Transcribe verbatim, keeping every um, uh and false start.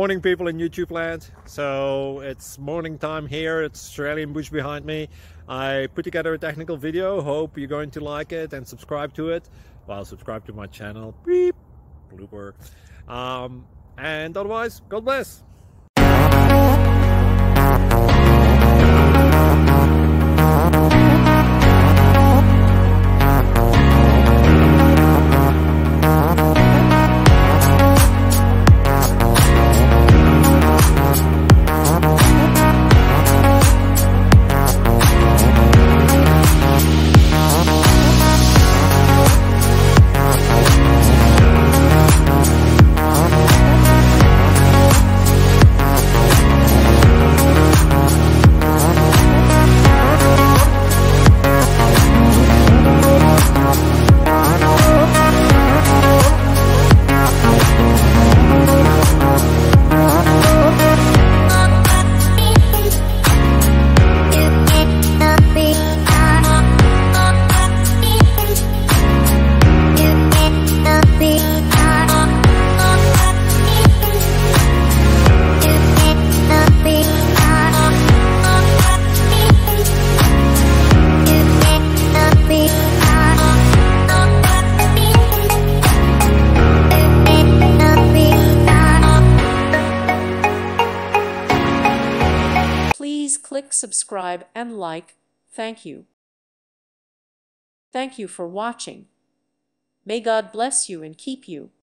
Morning, people in YouTube land. So it's morning time here. It's Australian bush behind me. I put together a technical video. Hope you're going to like it and subscribe to it. Well, subscribe to my channel. Beep. Blooper. Um, and otherwise, God bless. Please click subscribe and like. Thank you. Thank you for watching. May God bless you and keep you.